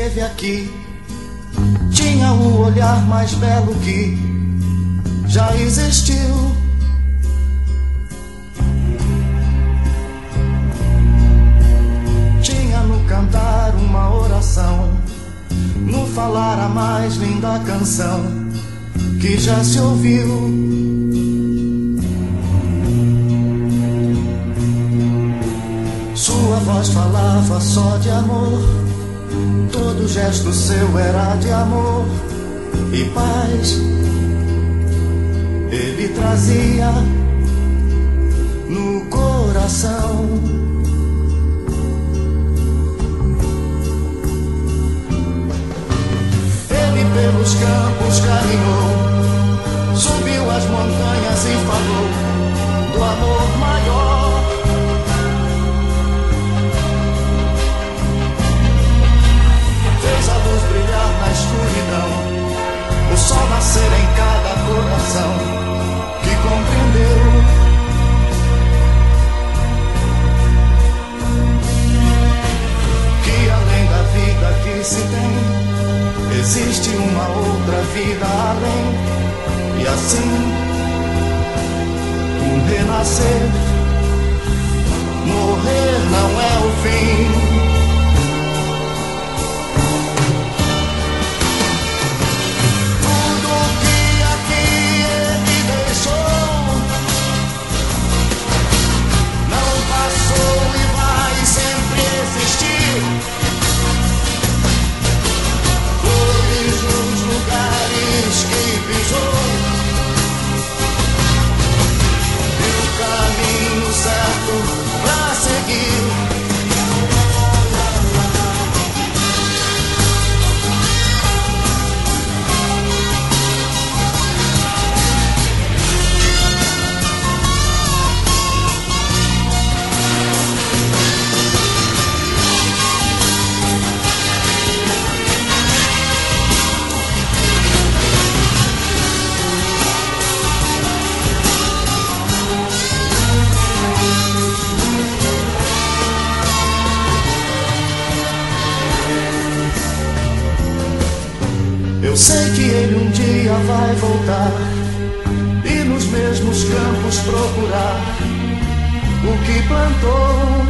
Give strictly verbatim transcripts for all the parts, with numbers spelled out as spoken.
esteve aqui tinha o olhar mais belo que já existiu. Tinha no cantar uma oração, no falar a mais linda canção que já se ouviu. Sua voz falava só de amor, todo gesto seu era de amor e paz. Ele trazia no coração. Ele pelos campos caminhou, subiu as montanhas e falou do amor maior. Fez a luz brilhar na escuridão, o sol nascer em cada coração que compreendeu. Que além da vida que se tem, existe uma outra vida além. E assim, um renascer, morrer não é o fim. Eu sei que ele um dia vai voltar e nos mesmos campos procurar o que plantou.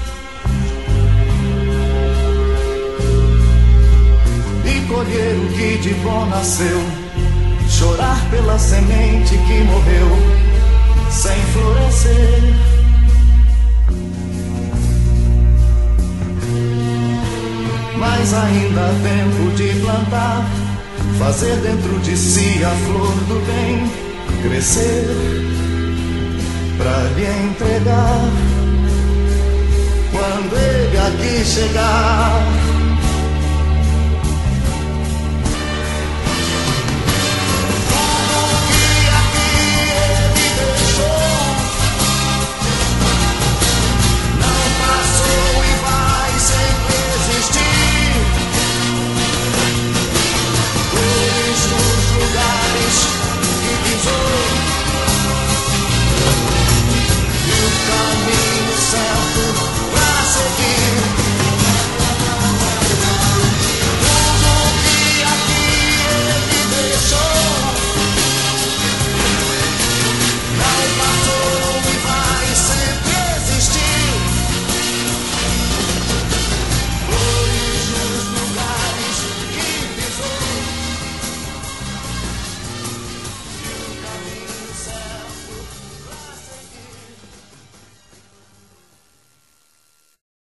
E colher o que de bom nasceu, chorar pela semente que morreu sem florescer. Mas ainda há tempo de plantar, fazer dentro de si a flor do bem crescer, pra lhe entregar quando ele aqui chegar.